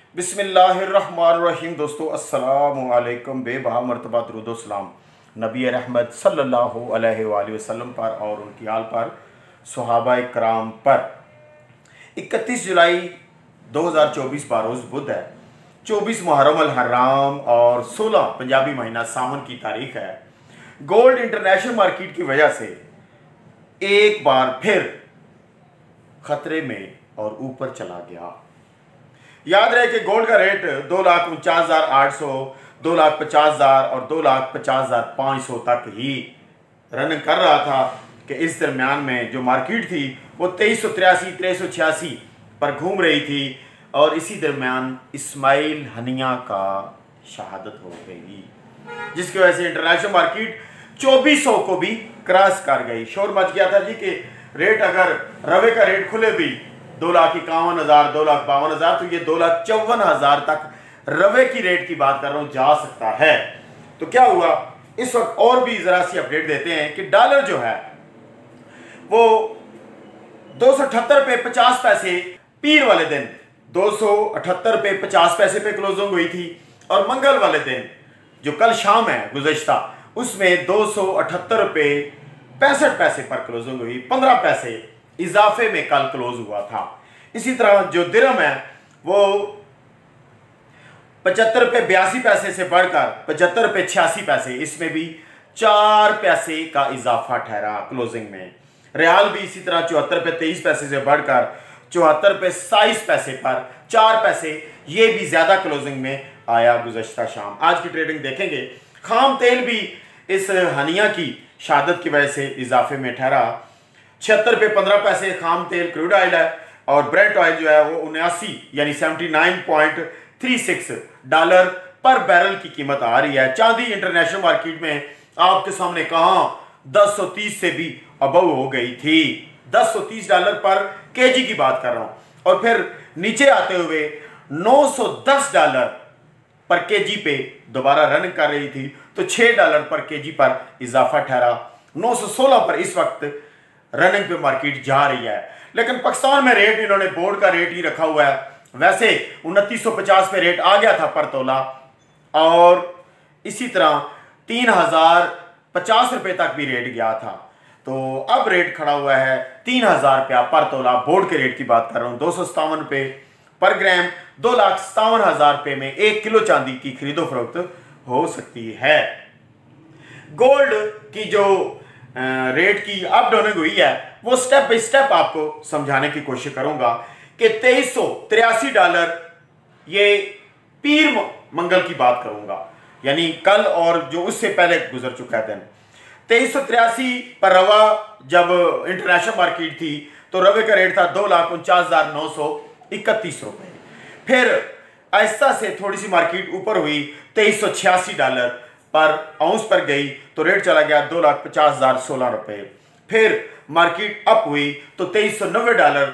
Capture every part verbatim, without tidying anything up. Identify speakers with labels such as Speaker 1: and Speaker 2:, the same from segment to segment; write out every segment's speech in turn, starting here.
Speaker 1: बिस्मिल्लाहिर्रहमानिर्रहीम। दोस्तों अस्सलामु अलैकुम। बेबहा मरतबा दुरूद सलाम नबी रहमत सल्लल्लाहु अलैहि वसल्लम पर और उनकी आल पर, सहाबा कराम पर। इकतीस जुलाई दो हज़ार चौबीस बारोज़ बुध है। चौबीस मुहर्रम अल हराम और सोलह पंजाबी महीना सावन की तारीख है। गोल्ड इंटरनेशनल मार्केट की वजह से एक बार फिर खतरे में और ऊपर चला गया। याद रहे कि गोल्ड का रेट दो लाख उनचास हज़ार आठ सौ, दो लाख पचास हज़ार और दो लाख पचास हज़ार पाँच सौ तक ही रन कर रहा था कि इस दरमियान में जो मार्केट थी वो तेईस सौ तिरासी तेईस सौ छियासी पर घूम रही थी और इसी दरमियान इस्माइल हनिया का शहादत हो गई, जिसकी वजह से इंटरनेशनल मार्केट चौबीस सौ को भी क्रॉस कर गई। शोर मच गया था जी कि रेट अगर रवे का रेट खुले भी दो लाख इक्यावन हज़ार दो लाख बावन हज़ार तो ये दो लाख चौवन हज़ार तक रवे की रेट की बात कर रहा हूँ जा सकता है। तो क्या हुआ इस वक्त, और भी ज़रा सी अपडेट देते हैं कि डॉलर जो है वो दो सौ अठहत्तर पे पचास पैसे पीर वाले दिन दो सौ अठहत्तर पे पचास पैसे पे क्लोजिंग हुई थी और मंगल वाले दिन जो कल शाम है गुज़श्ता उसमें दो सौ अठहत्तर पे पैंसठ पैसे पर क्लोजिंग हुई, पंद्रह पैसे इजाफे में कल क्लोज हुआ था। इसी तरह जो दिरहम है वो पचहत्तर पे बयासी पैसे से बढ़कर पचहत्तर पे छियासी पैसे, इसमें भी चार पैसे का इजाफा ठहरा क्लोजिंग में। रियाल भी इसी तरह चौहत्तर पे तेईस पैसे से बढ़कर चौहत्तर पे साइस पैसे पर चार पैसे, ये भी ज्यादा क्लोजिंग में आया गुज़श्ता शाम। आज की ट्रेडिंग देखेंगे। खाम तेल भी इस हनिया की शहादत की वजह से इजाफे में ठहरा। छिहत्तर पे पंद्रह पैसे खाम तेल क्रूड ऑयल है और ब्रेंट ऑयल जो है वो उन्यासी यानी seventy nine point three six dollar पर बैरल की कीमत आ रही है। चांदी इंटरनेशनल मार्केट में आपके सामने कहां दस सौ तीस से भी अबव हो गई थी, दस सौ तीस डॉलर पर केजी की बात कर रहा हूं। और फिर नीचे आते हुए नौ सौ दस डॉलर पर केजी पे दोबारा रन कर रही थी, तो छह डॉलर पर केजी पर इजाफा ठहरा। नौ सौ सोलह पर इस वक्त रनिंग पे मार्केट जा रही है। लेकिन पाकिस्तान में रेट इन्होंने बोर्ड का रेट ही रखा हुआ है। वैसे उनतीस सौ पचास पे रेट आ गया था पर तोला और इसी तरह तीन हजार पचास रुपए तक भी रेट गया था। तो अब रेट खड़ा हुआ है तीन हजार रुपया पर तोला। बोर्ड के रेट की बात कर रहा हूं। दो सौ सत्तावन रुपये पर ग्राम, दो लाख सत्तावन हजार रुपये में एक किलो चांदी की खरीदो फरोख्त हो सकती है। गोल्ड की जो रेट की अप डाउनिंग हुई है वो स्टेप बाय स्टेप आपको समझाने की कोशिश करूंगा कि तेईस सौ तिरासी डॉलर ये पीर मंगल की बात करूंगा, यानी कल और जो उससे पहले गुजर चुका है दिन। तेईस सौ तिरासी पर रवा जब इंटरनेशनल मार्केट थी तो रवे का रेट था दो लाख उनचास हजार नौ सौ इकतीस रुपए। फिर आहिस्ता से थोड़ी सी मार्केट ऊपर हुई, तेईस सौ छियासी डॉलर पर आउंस पर गई तो रेट चला गया दो लाख पचास हजार सोलह रुपए। फिर मार्केट अप हुई तो तेईस सौ नब्बे डॉलर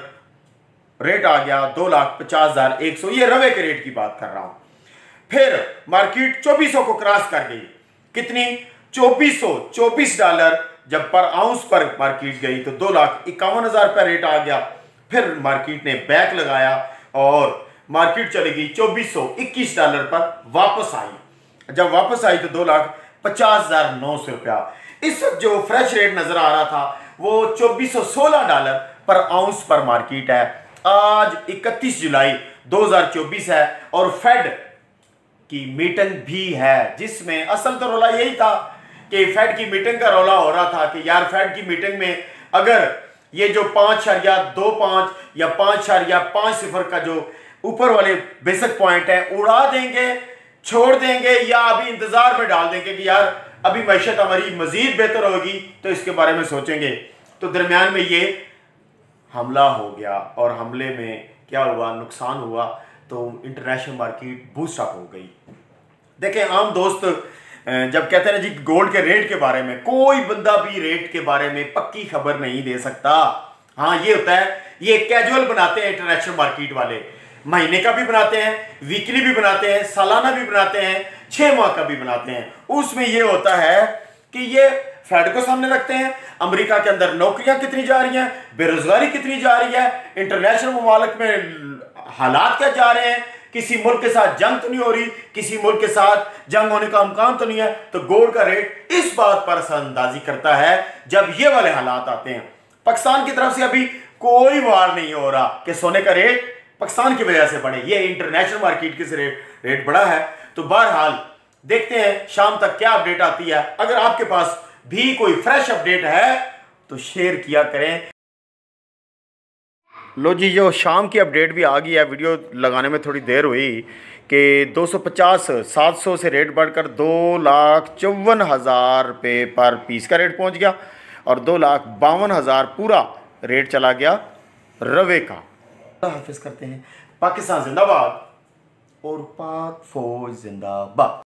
Speaker 1: रेट आ गया दो लाख पचास हजार एक सौ, ये रवे के रेट की बात कर रहा हूं। फिर मार्केट चौबीस सौ को क्रॉस कर गई। कितनी? चौबीस सौ चौबीस डॉलर जब पर आउंस पर मार्केट गई तो दो लाख इक्यावन हजार रुपया रेट आ गया। फिर मार्केट ने बैक लगाया और मार्केट चली गई चौबीस सौ इक्कीस डॉलर पर वापस आई। जब वापस आई तो दो लाख पचास हजार नौ सौ रुपया। इस वक्त जो फ्रेश रेट नजर आ रहा था वो चौबीस सौ सोलह डॉलर पर आउंस पर मार्केट है। आज इकतीस जुलाई दो हज़ार चौबीस है और फेड की मीटिंग भी है, जिसमें असल तो रौला यही था कि फेड की मीटिंग का रौला हो रहा था कि यार फेड की मीटिंग में अगर ये जो पांच शरिया दो पांच या पांच शरिया पांच सिफर का जो ऊपर वाले बेसिक पॉइंट है उड़ा देंगे, छोड़ देंगे या अभी इंतजार में डाल देंगे कि यार अभी मैशत हमारी मजीद बेहतर होगी तो इसके बारे में सोचेंगे। तो दरमियान में ये हमला हो गया और हमले में क्या हुआ, नुकसान हुआ, तो इंटरनेशनल मार्केट बूस्ट अप हो गई। देखें आम दोस्त जब कहते हैं जी गोल्ड के रेट के बारे में, कोई बंदा भी रेट के बारे में पक्की खबर नहीं दे सकता। हाँ ये होता है, ये कैजुअल बनाते हैं इंटरनेशनल मार्केट वाले, महीने का भी बनाते हैं, वीकली भी बनाते हैं, सालाना भी बनाते हैं, छह माह का भी बनाते हैं। उसमें ये होता है कि ये फेड को सामने रखते हैं, अमेरिका के अंदर नौकरियां कितनी जा रही हैं, बेरोजगारी कितनी जा रही है, इंटरनेशनल ममालिक में हालात क्या जा रहे हैं, किसी मुल्क के साथ जंग तो नहीं हो रही, किसी मुल्क के साथ जंग होने का इम्कान तो नहीं है। तो गोल्ड का रेट इस बात पर असरअंदाजी करता है जब ये वाले हालात आते हैं। पाकिस्तान की तरफ से अभी कोई वार नहीं हो रहा कि सोने का रेट पाकिस्तान की वजह से बढ़े, ये इंटरनेशनल मार्केट के रेट रेट बढ़ा है। तो बहरहाल देखते हैं शाम तक क्या अपडेट आती है। अगर आपके पास भी कोई फ्रेश अपडेट है तो शेयर किया करें। लो जी, जो शाम की अपडेट भी आ गई है। वीडियो लगाने में थोड़ी देर हुई कि दो सौ पचास सात सौ से रेट बढ़कर दो लाख चौवन हज़ार रुपये पर पीस का रेट पहुंच गया और दो लाख बावन हज़ार पूरा रेट चला गया रवे का। हाफिज करते हैं। पाकिस्तान जिंदाबाद और पाक फौज जिंदाबाद।